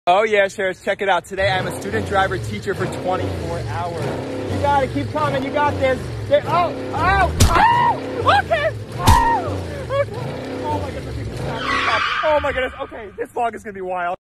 Oh yeah, Sharers, check it out. Today I'm a student driver teacher for 24 hours. You got it, keep coming, you got this. Okay. Oh my goodness, okay, stop. Oh my goodness, okay, this vlog is gonna be wild.